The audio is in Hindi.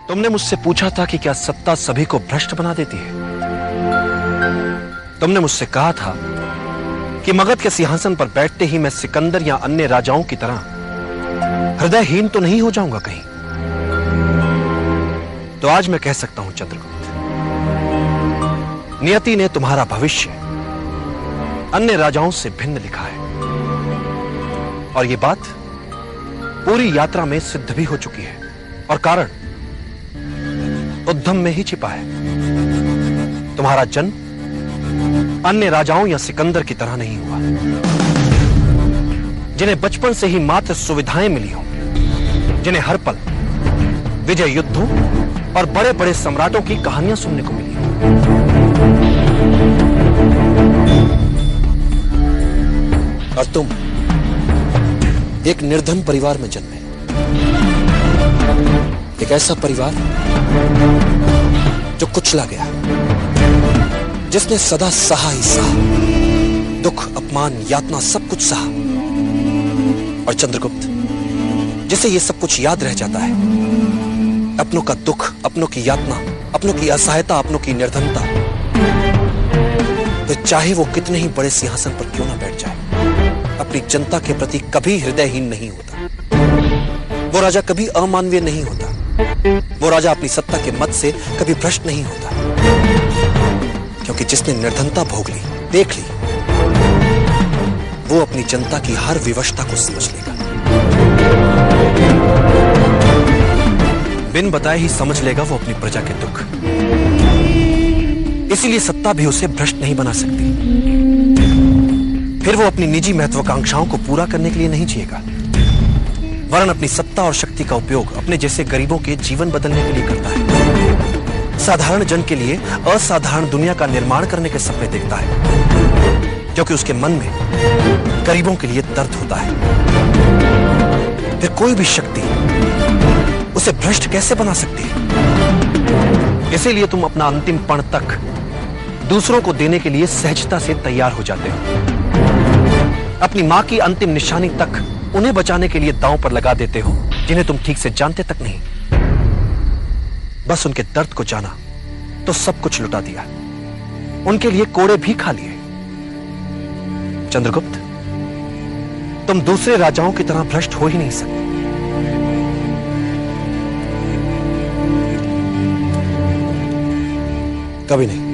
तुमने मुझसे पूछा था कि क्या सत्ता सभी को भ्रष्ट बना देती है। तुमने मुझसे कहा था कि मगध के सिंहासन पर बैठते ही मैं सिकंदर या अन्य राजाओं की तरह हृदयहीन तो नहीं हो जाऊंगा कहीं। तो आज मैं कह सकता हूं चंद्रगुप्त, नियति ने तुम्हारा भविष्य अन्य राजाओं से भिन्न लिखा है और यह बात पूरी यात्रा में सिद्ध भी हो चुकी है और कारण उद्यम में ही छिपा है। तुम्हारा जन्म अन्य राजाओं या सिकंदर की तरह नहीं हुआ, जिन्हें बचपन से ही मात्र सुविधाएं मिली हों, जिन्हें हर पल विजय युद्धों और बड़े बड़े सम्राटों की कहानियां सुनने को मिली। और तुम एक निर्धन परिवार में जन्मे, एक ऐसा परिवार जो कुचला गया, जिसने सदा सहा ही सहा, दुख अपमान यातना सब कुछ सहा। और चंद्रगुप्त, जिसे ये सब कुछ याद रह जाता है, अपनों का दुख, अपनों की यातना, अपनों की असहायता, अपनों की निर्धनता, तो चाहे वो कितने ही बड़े सिंहासन पर क्यों ना बैठ जाए, अपनी जनता के प्रति कभी हृदयहीन नहीं होता। वो राजा कभी अमानवीय नहीं होता। वो राजा अपनी सत्ता के मद से कभी भ्रष्ट नहीं होता, क्योंकि जिसने निर्धनता भोग ली, देख ली, वो अपनी जनता की हर विवशता को समझ लेगा, बिन बताए ही समझ लेगा वो अपनी प्रजा के दुख। इसीलिए सत्ता भी उसे भ्रष्ट नहीं बना सकती। फिर वो अपनी निजी महत्वाकांक्षाओं को पूरा करने के लिए नहीं जिएगा, वरन अपनी सत्ता और शक्ति का उपयोग अपने जैसे गरीबों के जीवन बदलने के लिए करता है। साधारण जन के लिए असाधारण दुनिया का निर्माण करने के सपने देखता है, क्योंकि उसके मन में गरीबों के लिए दर्द होता है। फिर कोई भी शक्ति उसे भ्रष्ट कैसे बना सकती है? इसीलिए तुम अपना अंतिम पण तक दूसरों को देने के लिए सहजता से तैयार हो जाते हो। अपनी मां की अंतिम निशानी तक उन्हें बचाने के लिए दांव पर लगा देते हो, जिन्हें तुम ठीक से जानते तक नहीं। बस उनके दर्द को जाना तो सब कुछ लुटा दिया, उनके लिए कोड़े भी खा लिए। चंद्रगुप्त, तुम दूसरे राजाओं की तरह भ्रष्ट हो ही नहीं सकते। कभी नहीं।